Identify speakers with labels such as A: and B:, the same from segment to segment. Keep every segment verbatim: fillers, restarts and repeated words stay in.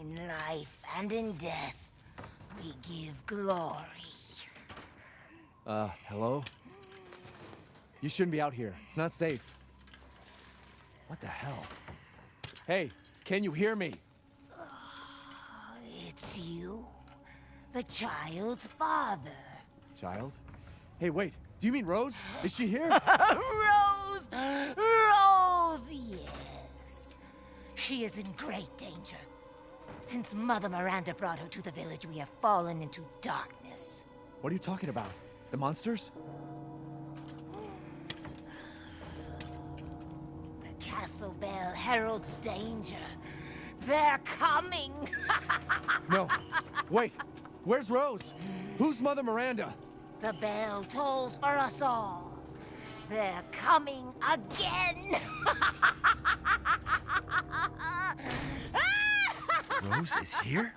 A: In life and in death, we give glory.
B: Uh, hello? You shouldn't be out here. It's not safe. What the hell? Hey, can you hear me?
A: Uh, it's you, the child's father.
B: Child? Hey, wait. Do you mean Rose? Is she here?
A: Rose! Rose, yes. She is in great danger. Since Mother Miranda brought her to the village, we have fallen into darkness.
B: What are you talking about? The monsters?
A: The castle bell heralds danger. They're coming!
B: No. Wait. Where's Rose? Who's Mother Miranda?
A: The bell tolls for us all. They're coming again!
B: Rose is here?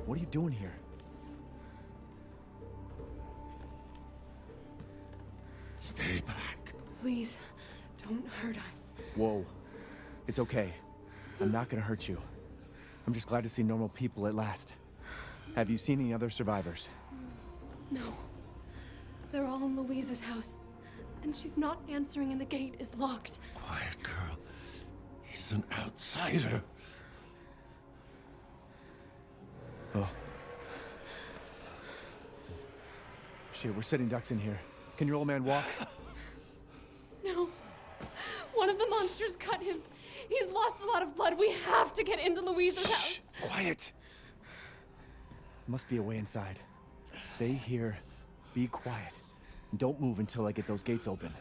B: What are you doing here?
C: Stay back.
D: Please, don't hurt us.
B: Whoa. It's okay. I'm not gonna hurt you. I'm just glad to see normal people at last. Have you seen any other survivors?
D: No. They're all in Louise's house. And she's not answering and the gate is locked.
C: Quiet, girl. He's an outsider.
B: Oh. Shit, we're sitting ducks in here. Can your old man walk?
D: No. One of the monsters cut him. He's lost a lot of blood. We have to get into Louise's
B: Shh,
D: house.
B: quiet. Must be a way inside. Stay here, be quiet, and don't move until I get those gates open.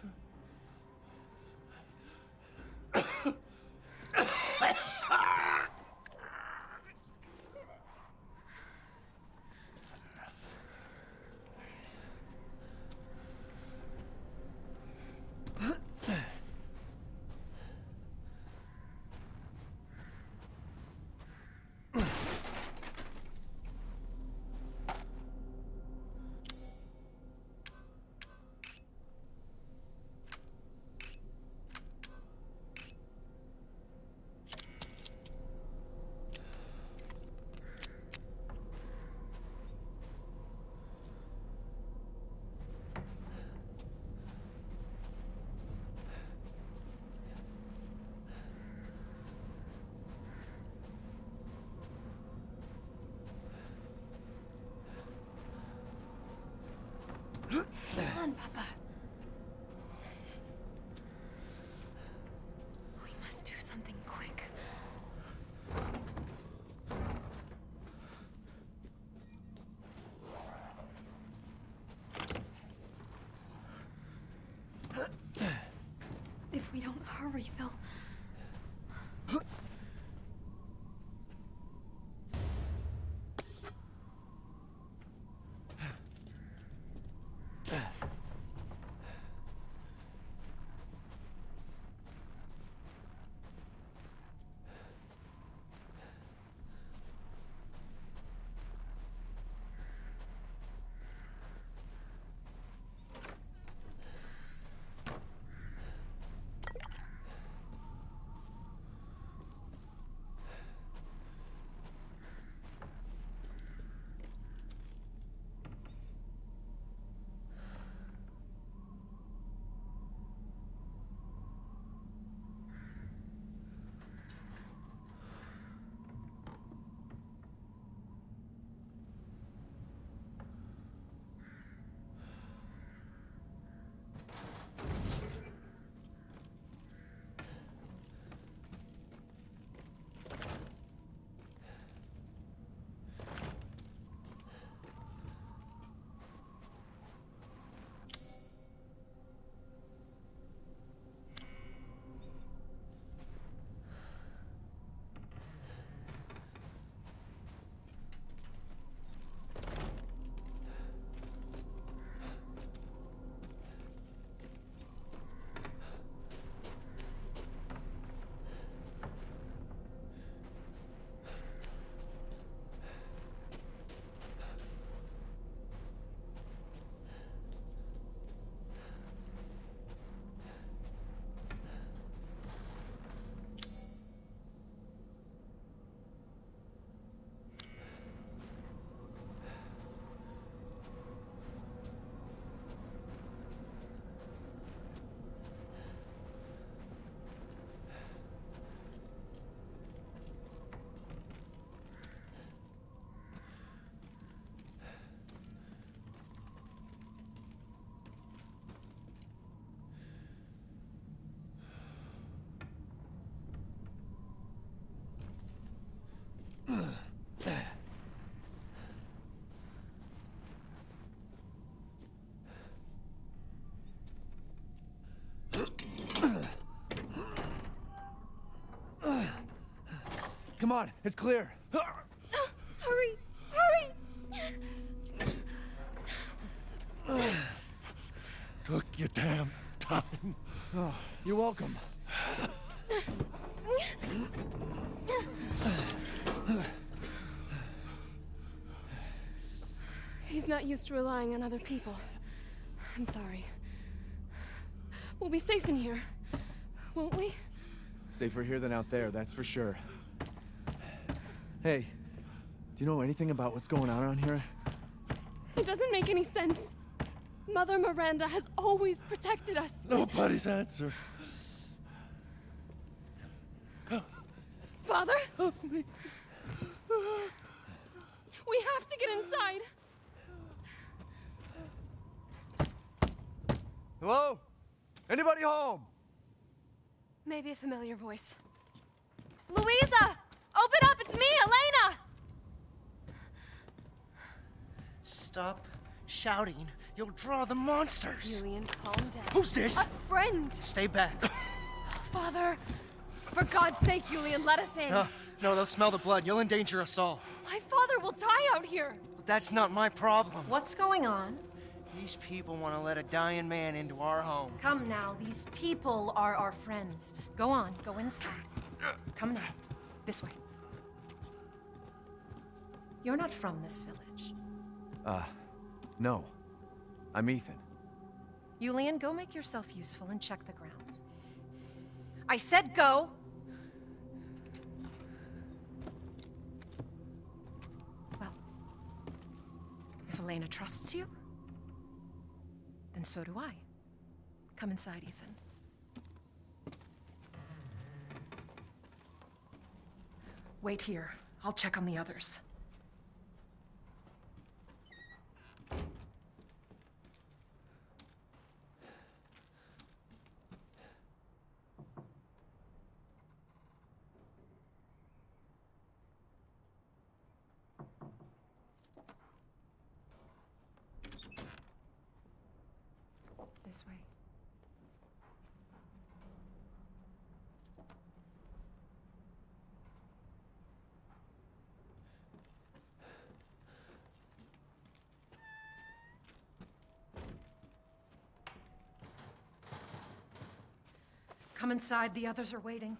D: Come on, Papa. We must do something quick. If we don't hurry, they'll...
B: Come on, it's clear.
D: Hurry! Hurry!
C: Took your damn time.
B: Oh, you're welcome.
D: He's not used to relying on other people. I'm sorry. We'll be safe in here, won't we?
B: Safer here than out there, that's for sure. Hey, do you know anything about what's going on around here?
D: It doesn't make any sense. Mother Miranda has always protected us.
C: Nobody's answer.
D: Father? We have to get inside.
B: Hello? Anybody home?
D: Maybe a familiar voice. Louisa! Open up! It's me, Elena!
E: Stop shouting. You'll draw the monsters.
D: Julian, calm down.
E: Who's this?
D: A friend!
E: Stay back.
D: Father! For God's sake, Julian, let us in.
E: No, no, they'll smell the blood. You'll endanger us all.
D: My father will die out here.
E: But that's not my problem.
F: What's going on?
E: These people want to let a dying man into our home.
F: Come now, these people are our friends. Go on, go inside. Come now, this way. You're not from this village.
B: Uh, no. I'm Ethan.
F: Julian, go make yourself useful and check the grounds. I said go! Well, if Elena trusts you, then so do I. Come inside, Ethan. Wait here. I'll check on the others. This way. Come inside, the others are waiting.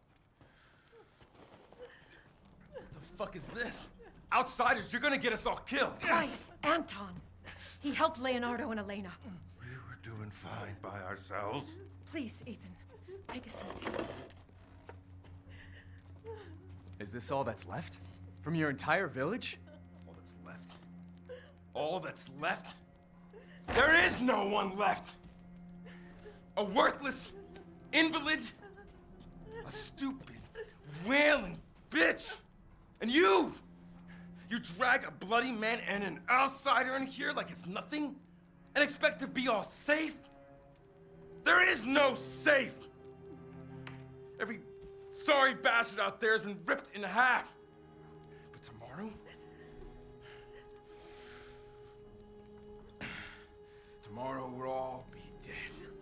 G: What the fuck is this? Outsiders, you're gonna get us all killed.
F: Quiet, Anton. He helped Leonardo and Elena.
C: We were doing fine by ourselves.
F: Please, Ethan, take a seat.
B: Is this all that's left? From your entire village?
G: All that's left? All that's left? There is no one left! A worthless invalid? A stupid, wailing bitch! And you! You drag a bloody man and an outsider in here like it's nothing? And expect to be all safe? There is no safe! Every sorry bastard out there has been ripped in half. But tomorrow? Tomorrow we'll all be dead.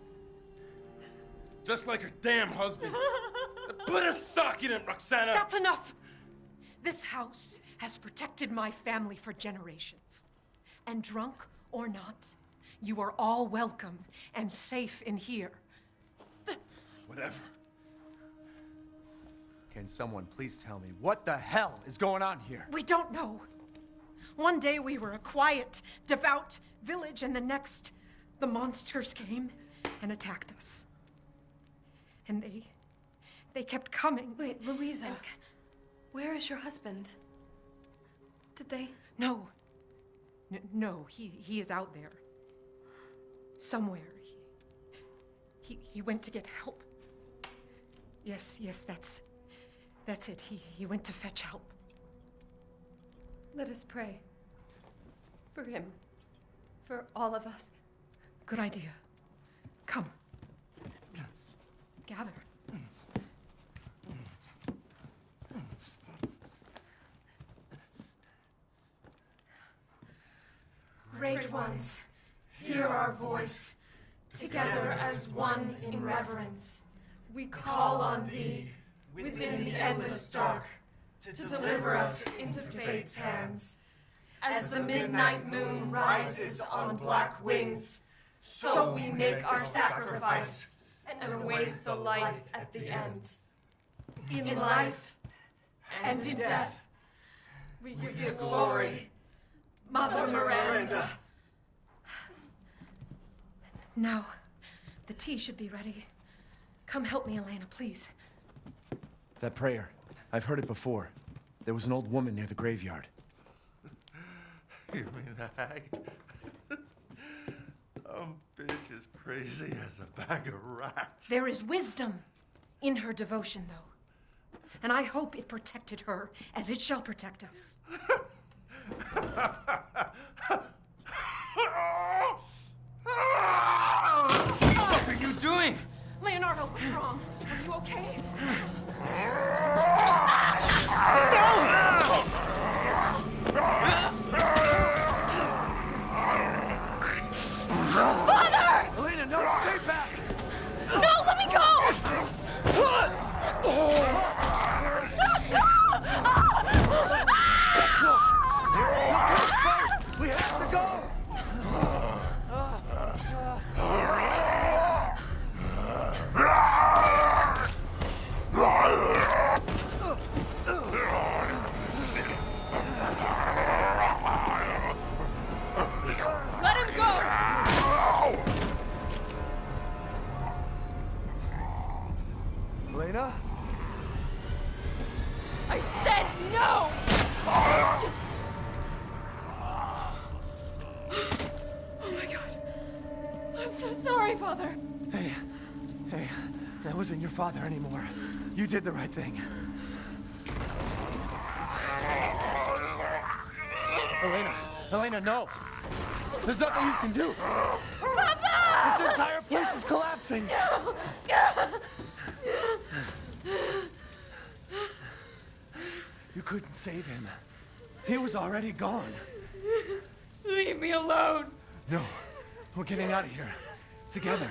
G: Just like her damn husband. Put a sock in it, Roxana!
F: That's enough! This house has protected my family for generations. And drunk or not, you are all welcome and safe in here.
G: Whatever.
B: Can someone please tell me what the hell is going on here?
F: We don't know. One day we were a quiet, devout village, and the next, the monsters came and attacked us. And they, they kept coming.
D: Wait, Louisa.
F: And...
D: Where is your husband? Did they?
F: No. N no, he, he is out there. Somewhere. He, he, he went to get help. Yes, yes, that's, that's it. He, he went to fetch help. Let us pray. For him. For all of us. Good idea. Come. Gather. Great ones, hear our voice. Together as one in reverence, we call on thee within the endless dark to deliver us into fate's hands. As the midnight moon rises on black wings, so we make our sacrifice and await the light at the end. In life and in death, we give you glory, Mother Miranda. Now, the tea should be ready. Come help me, Elena, please.
B: That prayer. I've heard it before. There was an old woman near the graveyard.
C: You mean the hag? Dumb bitch is crazy as a bag of rats.
F: There is wisdom in her devotion, though. And I hope it protected her as it shall protect us.
G: What are you doing?
F: Leonardo, what's wrong? Are you okay?
D: Father!
B: Elena, no, stay back!
D: No, let me go!
B: We have to go!
D: Let him go!
B: Elena?
D: I said no! Oh my God. I'm so sorry, Father.
B: Hey, hey, that wasn't your father anymore. You did the right thing. Elena, Elena, no! There's nothing you can do!
D: Papa!
B: This entire place is collapsing! You couldn't save him. He was already gone.
D: Leave me alone.
B: No, we're getting out of here. Together.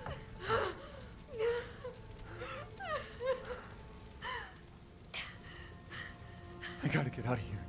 B: I gotta get out of here.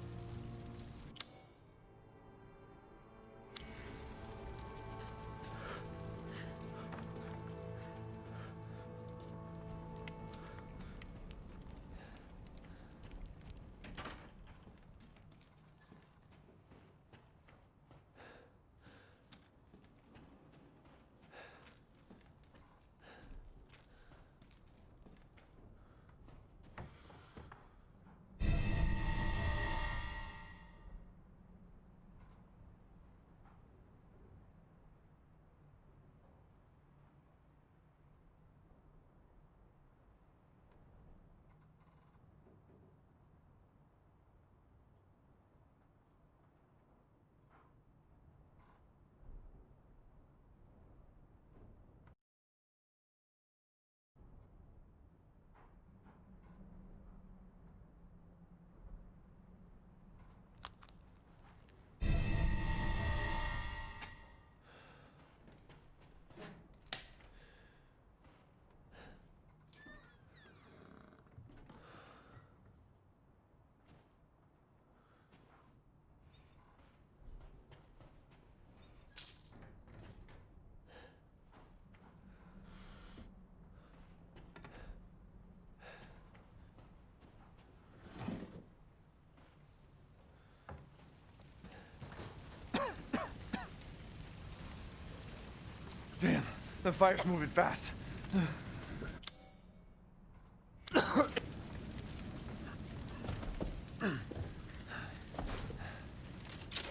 B: Damn, the fire's moving fast.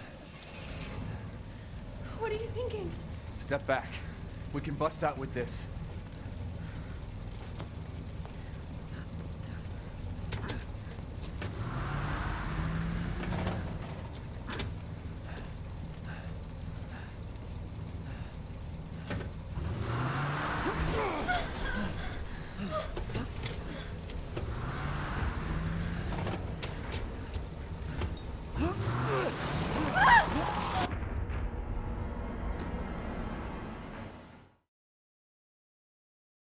D: What are you thinking?
B: Step back. We can bust out with this.